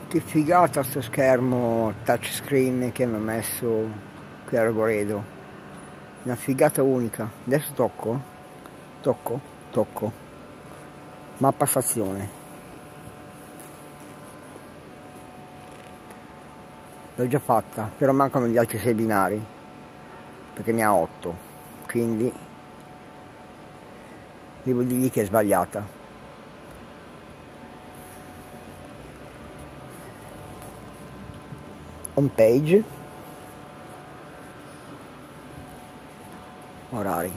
Che figata sto schermo touchscreen che mi ha messo qui a Rogoredo. Una figata unica. Adesso tocco. Mappa stazione. L'ho già fatta, però mancano gli altri 6 binari, perché ne ha 8. Quindi devo dirgli che è sbagliata. Home page, orari,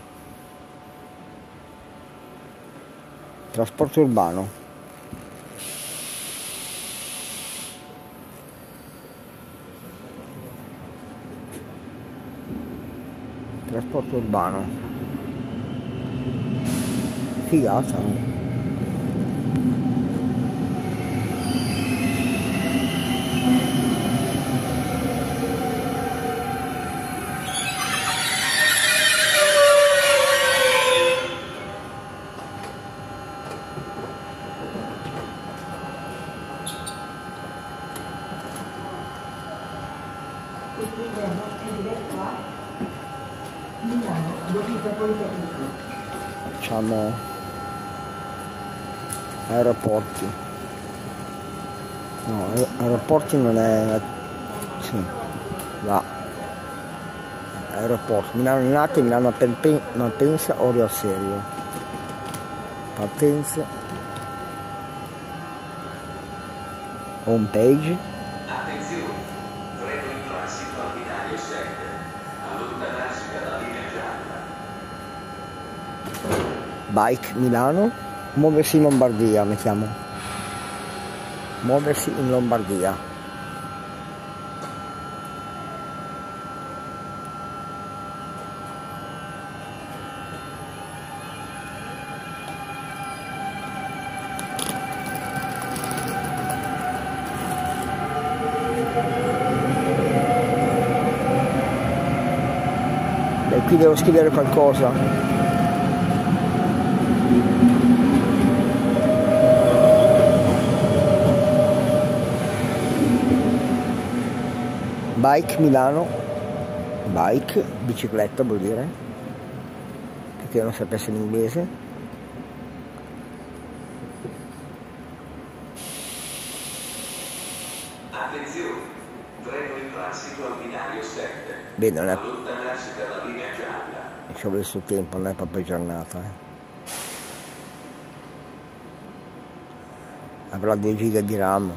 trasporto urbano, figata. Facciamo aeroporti. No, aeroporti non è. Sì, va. Aeroporti. Milano Linate, Milano Malpensa, Orio al Serio. Partenze. Home page. Attenzione, treno in transito al binario 7, allontanarsi dalla linea gialla. Bike Milano, muoversi in Lombardia, mettiamo. Muoversi in Lombardia. E qui devo scrivere qualcosa. Bike Milano, bike, bicicletta vuol dire, perché io non sapessi l'inglese. Attenzione, treno in transito al binario 7, Beh, non è, allontanarsi dalla linea gialla. ci ho messo tempo, non è proprio giornata. Avrà 2 giga di RAM.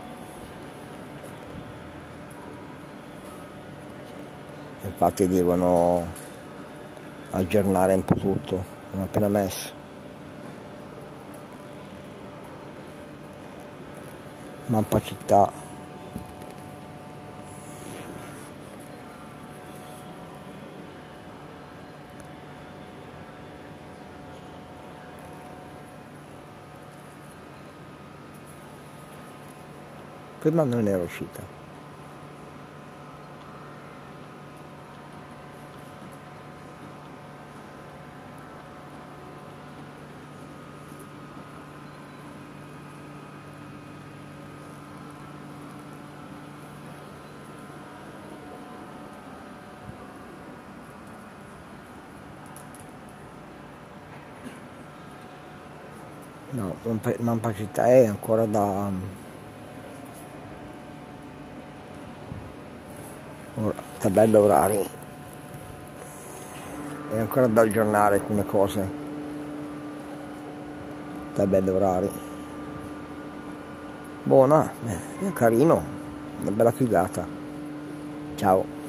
Infatti devono aggiornare un po' tutto, l'ho appena messo. Mappa città. Prima non era uscita. No, Mappa città è ancora da tabella orari, è ancora da aggiornare alcune cose. Tabelle orari. Buona, è carino, una bella figata. Ciao.